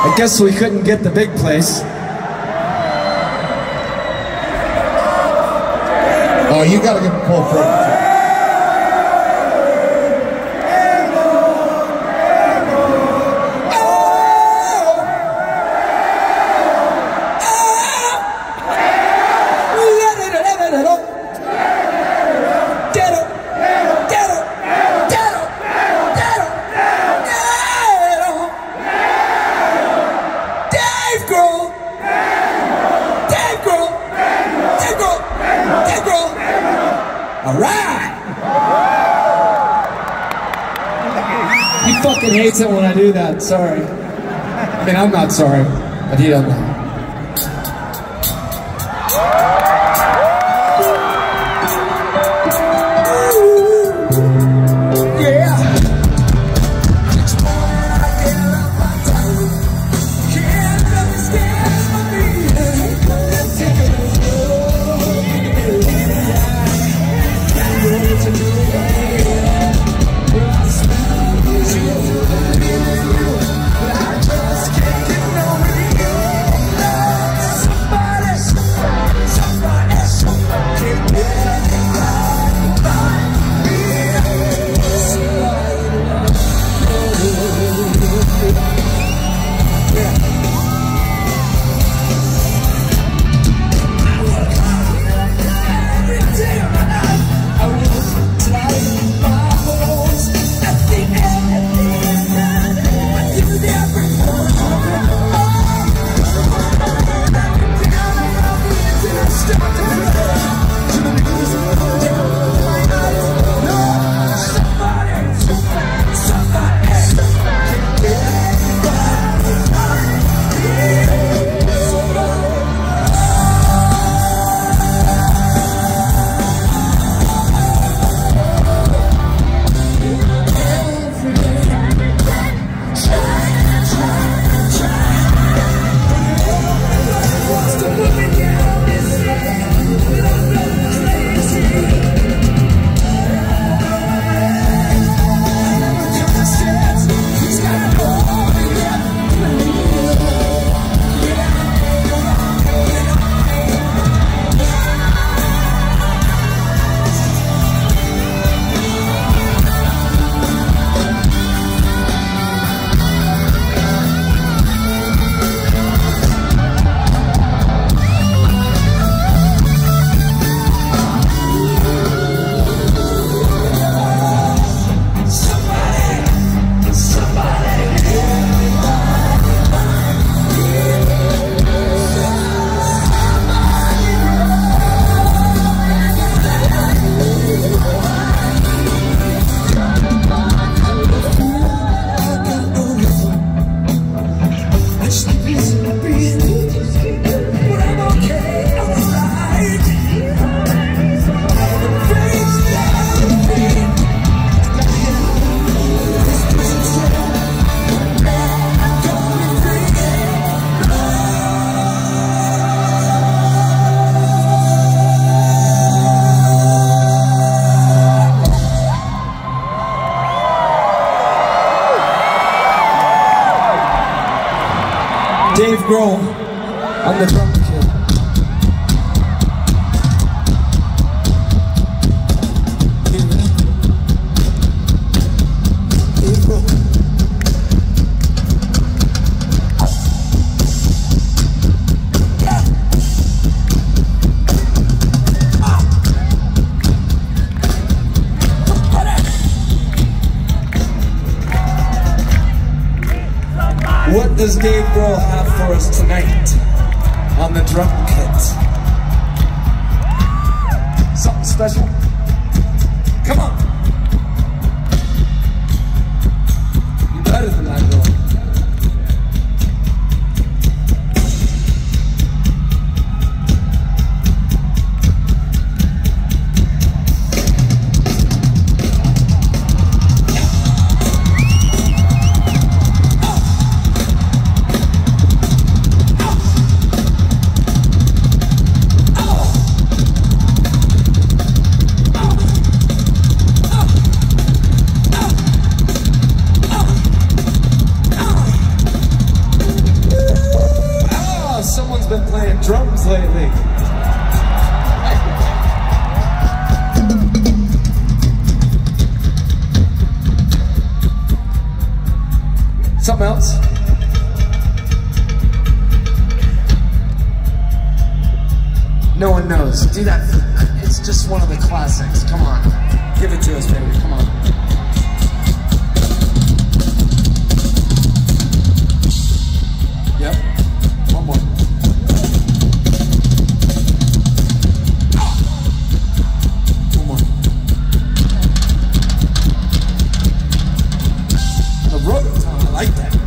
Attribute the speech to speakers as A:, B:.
A: I guess we couldn't get the big place.
B: Oh, you gotta get the full throat.
A: He fucking hates it when I do that, sorry. I mean, I'm not sorry, but he doesn't know. Dave Grohl on the drum kit. Dave Grohl. What does Dave Grohl have for us tonight on the drum kit? Something special? Come on! You're better than that, girl. Something else? No one knows. Do that. It's just one of the classics. Come on. Give it to us, baby. Come on. Yep. One more. One more. The road. I like that.